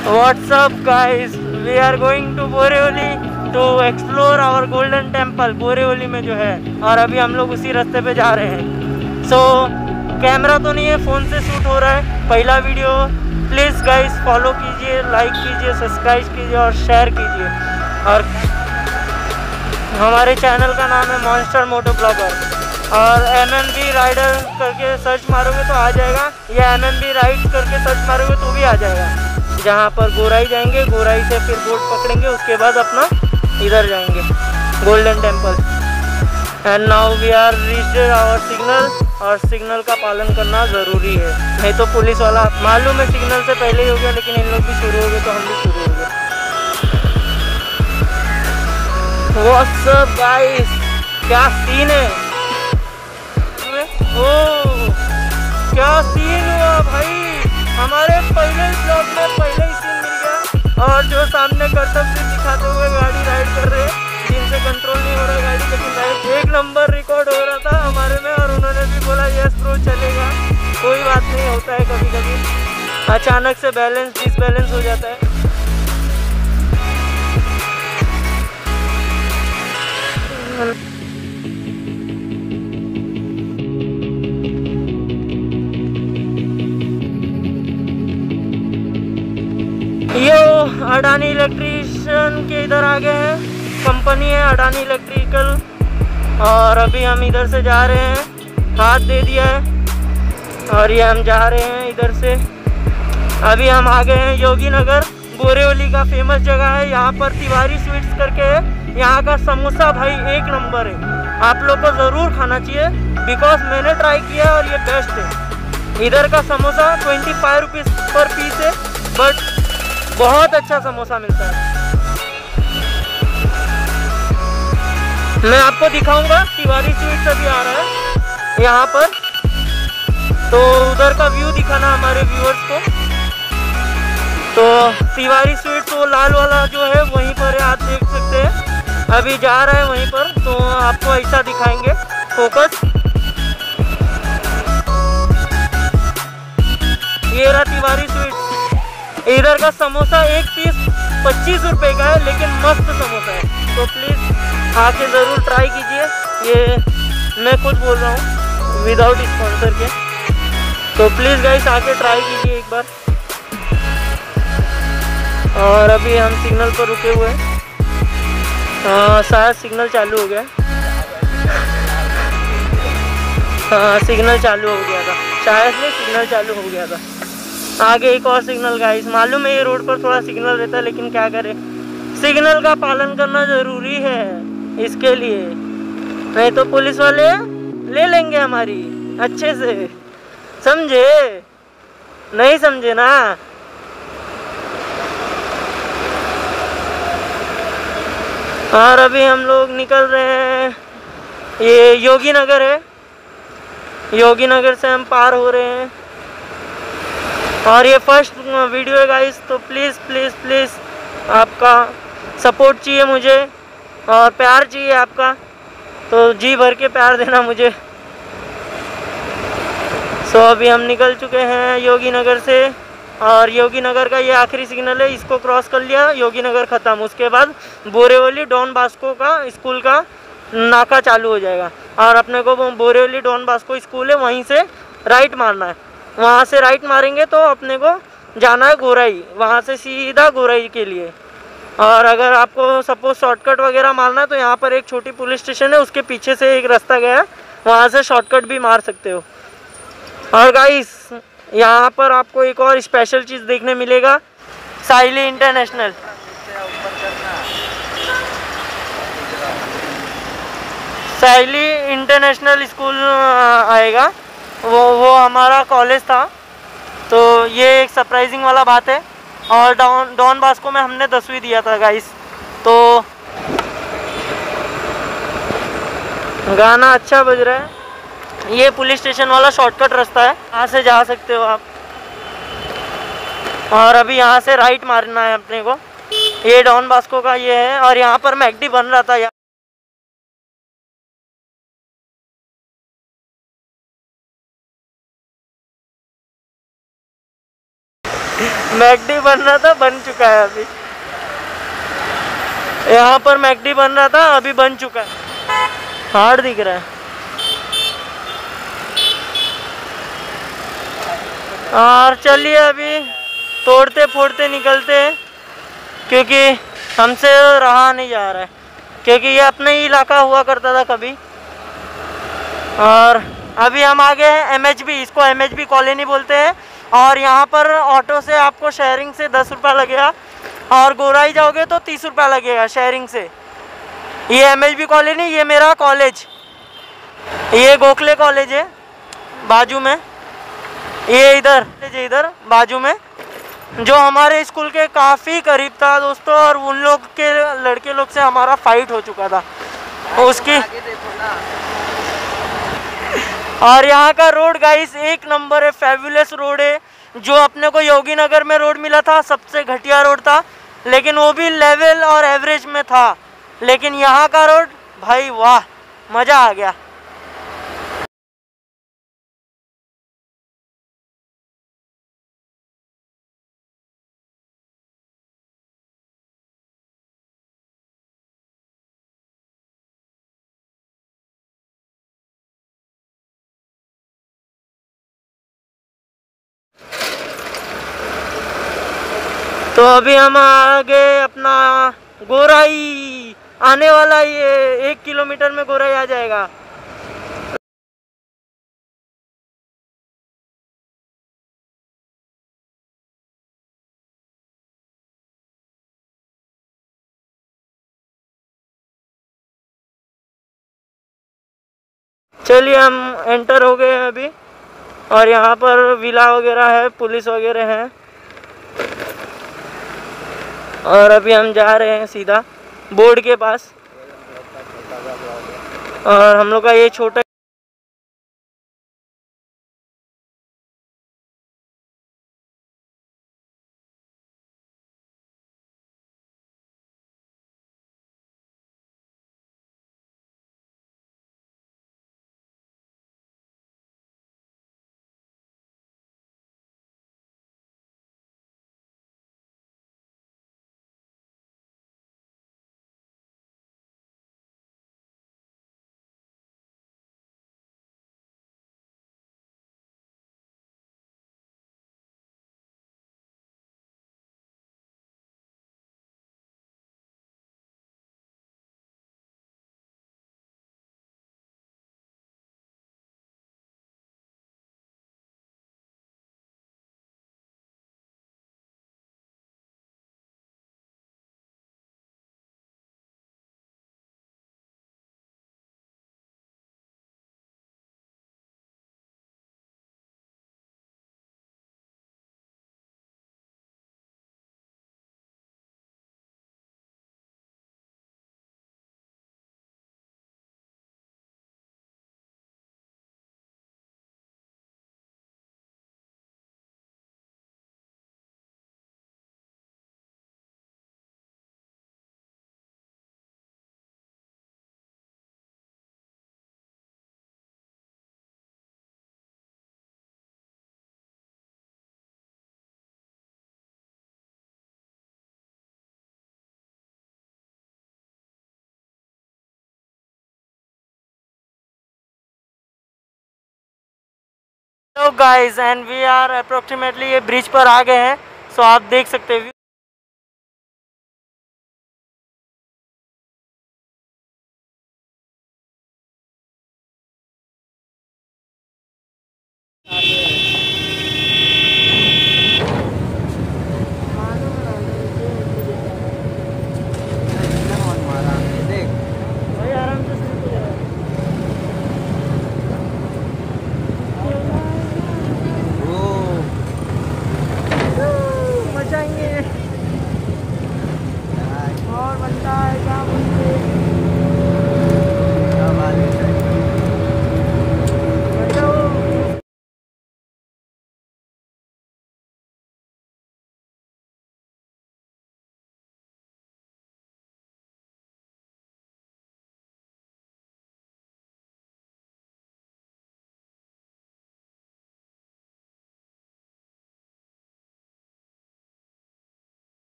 What's up guys? We are going to Borivali to explore our golden temple Borivali में जो है, और अभी हम लोग उसी रास्ते पे जा रहे हैं। So कैमरा तो नहीं है, फ़ोन से शूट हो रहा है पहला वीडियो। प्लीज़ गाइस फॉलो कीजिए, लाइक कीजिए, सब्सक्राइब कीजिए और शेयर कीजिए। और हमारे चैनल का नाम है मॉन्स्टर मोटो ब्लॉगर, और MMB राइडर करके सर्च मारोगे तो आ जाएगा, या MMB राइड्स करके सर्च मारोगे तो भी आ जाएगा। जहाँ पर गोराई जाएंगे, गोराई से फिर बोट पकड़ेंगे, उसके बाद अपना इधर जाएंगे Golden Temple. And now we are reached our signal, और सिग्नल का पालन करना ज़रूरी है, नहीं तो पुलिस वाला मालूम है सिग्नल से पहले ही हो गया, लेकिन इन लोग भी शुरू हो गए तो हम भी शुरू हो गए। व्हाट्स अप गाइस, क्या सीन है। ओह क्या सीन हुआ भाई, हमारे पहले ब्लॉग में पहले ही सीन मिल गया। और जो सामने कर्तव्य दिखाते हुए गाड़ी राइड कर रहे हैं, जिनसे कंट्रोल नहीं हो रहा गाड़ी, लेकिन राइड एक नंबर रिकॉर्ड हो रहा था हमारे में, और उन्होंने भी बोला यस ब्रो चलेगा। कोई बात नहीं, होता है कभी कभी अचानक से बैलेंस डिसबैलेंस हो जाता है। यो अडानी इलेक्ट्रिशियन के इधर आ गए हैं, कंपनी है अडानी इलेक्ट्रिकल, और अभी हम इधर से जा रहे हैं, हाथ दे दिया है और ये हम जा रहे हैं इधर से। अभी हम आ गए हैं योगी नगर, बोरेवली का फेमस जगह है। यहाँ पर तिवारी स्वीट्स करके है, यहाँ का समोसा भाई एक नंबर है, आप लोग को ज़रूर खाना चाहिए, बिकॉज मैंने ट्राई किया और ये बेस्ट है। इधर का समोसा 25 रुपीज़ पर पीस है, बट बहुत अच्छा समोसा मिलता है। मैं आपको दिखाऊंगा, तिवारी स्वीट्स अभी आ रहा है यहाँ पर, तो उधर का व्यू दिखाना हमारे व्यूअर्स को। तो तिवारी स्वीट्स वो लाल वाला जो है वहीं पर है, आप देख सकते हैं, अभी जा रहा है वहीं पर, तो आपको ऐसा दिखाएंगे फोकस। ये रहा तिवारी स्वीट्स। इधर का समोसा एक पीस 25 रुपए का है, लेकिन मस्त समोसा है, तो प्लीज़ आके ज़रूर ट्राई कीजिए। ये मैं खुद बोल रहा हूँ विदाउट स्पॉन्सर के, तो प्लीज़ गाइस आके ट्राई कीजिए एक बार। और अभी हम सिग्नल पर रुके हुए हैं, शायद सिग्नल चालू हो गया। हाँ सिग्नल चालू हो गया था, शायद से सिग्नल चालू हो गया था। आगे एक और सिग्नल गाइस, मालूम है ये रोड पर थोड़ा सिग्नल रहता है, लेकिन क्या करें, सिग्नल का पालन करना ज़रूरी है इसके लिए, नहीं तो पुलिस वाले ले लेंगे हमारी अच्छे से, समझे? नहीं समझे ना? और अभी हम लोग निकल रहे हैं, ये योगी नगर है, योगी नगर से हम पार हो रहे हैं, और ये फर्स्ट वीडियो है गाइस, तो प्लीज़ प्लीज़ प्लीज़ आपका सपोर्ट चाहिए मुझे, और प्यार चाहिए आपका, तो जी भर के प्यार देना मुझे। सो अभी हम निकल चुके हैं योगी नगर से, और योगी नगर का ये आखिरी सिग्नल है, इसको क्रॉस कर लिया योगी नगर ख़त्म, उसके बाद बोरेवली डॉन बास्को का स्कूल का नाका चालू हो जाएगा, और अपने को बोरेवली डॉन बास्को स्कूल है वहीं से राइट मारना है। वहाँ से राइट मारेंगे तो अपने को जाना है गोराई, वहाँ से सीधा गोराई के लिए। और अगर आपको सपोज शॉर्टकट वगैरह मारना है तो यहाँ पर एक छोटी पुलिस स्टेशन है, उसके पीछे से एक रास्ता गया है, वहाँ से शॉर्टकट भी मार सकते हो। और गाइस यहाँ पर आपको एक और स्पेशल चीज़ देखने मिलेगा, Saili international. Saili international school आएगा, वो हमारा कॉलेज था, तो ये एक सरप्राइजिंग वाला बात है। और डॉन बास्को में हमने 10वीं दिया था गाइस, तो गाना अच्छा बज रहा है। ये पुलिस स्टेशन वाला शॉर्टकट रास्ता है, यहाँ से जा सकते हो आप, और अभी यहाँ से राइट मारना है अपने को। ये डॉन बास्को का ये है, और यहाँ पर मैकडी बन रहा था। मैकडी बन रहा था, बन चुका है अभी। यहाँ पर मैकडी बन रहा था, अभी बन चुका है। हार्ड दिख रहा है। और चलिए अभी तोड़ते फोड़ते निकलते हैं, क्योंकि हमसे रहा नहीं जा रहा है, क्योंकि ये अपना ही इलाका हुआ करता था कभी। और अभी हम आ गए हैं MHB, इसको MHB कॉलोनी बोलते हैं। और यहाँ पर ऑटो से आपको शेयरिंग से 10 रुपये लगेगा, और गोराई जाओगे तो 30 रुपये लगेगा शेयरिंग से। ये MHB कॉलोनी, ये मेरा कॉलेज, ये गोखले कॉलेज है बाजू में, ये इधर बाजू में, जो हमारे स्कूल के काफ़ी करीब था दोस्तों। और उन लोग के लड़के लोग से हमारा फाइट हो चुका था उसकी। और यहाँ का रोड गाइस एक नंबर है, फेबुलस रोड है। जो अपने को योगी नगर में रोड मिला था सबसे घटिया रोड था, लेकिन वो भी लेवल और एवरेज में था। लेकिन यहाँ का रोड भाई वाह, मज़ा आ गया। तो अभी हम आ गए अपना गोराई, आने वाला ये 1 किलोमीटर में गोराई आ जाएगा। चलिए हम एंटर हो गए हैं अभी, और यहाँ पर विला वगैरह है, पुलिस वगैरह है। और अभी हम जा रहे हैं सीधा बोर्ड के पास। और हम लोग का ये छोटा तो guys and we are approximately ये ब्रिज पर आ गए हैं। सो आप देख सकते हैं भाई आराम से मचाएंगे।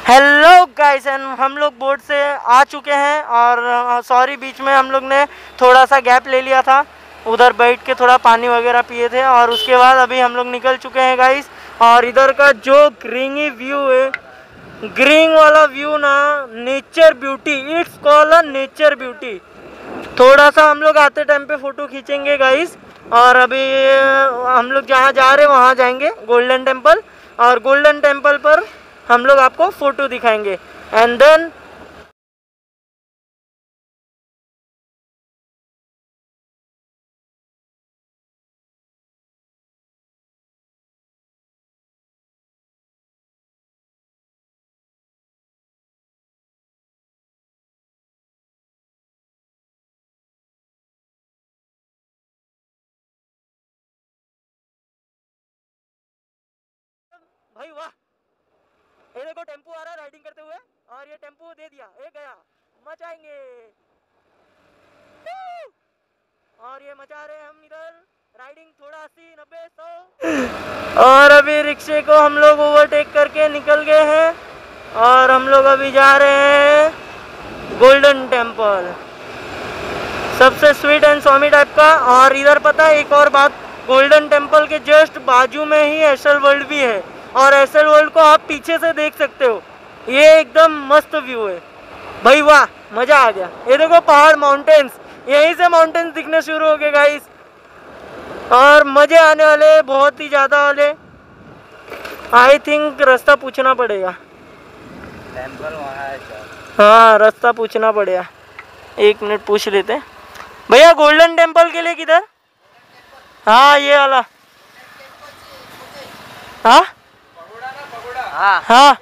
हेलो गाइस, एंड हम लोग बोट से आ चुके हैं और सॉरी बीच में हम लोग ने थोड़ा सा गैप ले लिया था, उधर बैठ के थोड़ा पानी वगैरह पिए थे और उसके बाद अभी हम लोग निकल चुके हैं गाइस। और इधर का जो ग्रीनी व्यू है, ग्रीन वाला व्यू ना, nature beauty, it's call a nature beauty. थोड़ा सा हम लोग आते टाइम पे फ़ोटो खींचेंगे गाइस। और अभी हम लोग जहाँ जा रहे हैं वहाँ जाएंगे गोल्डन टेम्पल, और गोल्डन टेम्पल पर हम लोग आपको फ़ोटो दिखाएंगे एंड देन भाई वाह, ये देखो टेम्पो आ रहा है राइडिंग करते हुए, और ये टेम्पो दे दिया, ये गया, मचाएंगे। और ये मचा रहे हैं हम इधर राइडिंग, थोड़ा 80 90 100। और अभी रिक्शे को हम लोग ओवरटेक करके निकल गए हैं और हम लोग अभी जा रहे हैं गोल्डन टेम्पल, सबसे स्वीट एंड स्वामी टाइप का। और इधर पता है एक और बात, गोल्डन टेम्पल के जस्ट बाजू में ही एसएल वर्ल्ड भी है, और एसएल वर्ल्ड को आप पीछे से देख सकते हो। ये एकदम मस्त व्यू है भाई, वाह मज़ा आ गया। ये देखो पहाड़, माउंटेन्स, यहीं से माउंटेन्स दिखने शुरू हो गए गाइस, और मज़े आने वाले, बहुत ही ज़्यादा वाले। आई थिंक रास्ता पूछना पड़ेगा, टेम्पल वहाँ है क्या? हाँ रास्ता पूछना पड़ेगा, 1 मिनट पूछ लेते हैं। भैया गोल्डन टेम्पल के लिए किधर? हाँ ये वाला, हाँ हाँ हाँ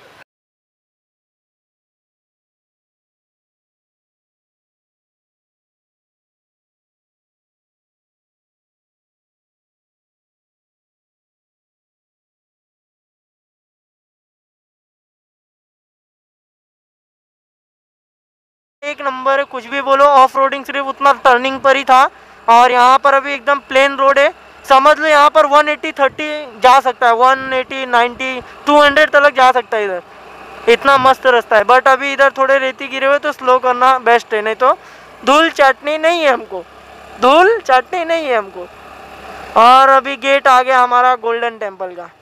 एक नंबर है, कुछ भी बोलो। ऑफ रोडिंग सिर्फ उतना टर्निंग पर ही था, और यहाँ पर अभी एकदम प्लेन रोड है। समझ लो यहाँ पर 180 30 जा सकता है, 180 90 200 तक जा सकता है इधर, इतना मस्त रास्ता है। बट अभी इधर थोड़े रेती गिरे हुए तो स्लो करना बेस्ट है, नहीं तो धूल चाटनी नहीं है हमको, धूल चाटनी नहीं है हमको। और अभी गेट आ गया हमारा गोल्डन टेम्पल का।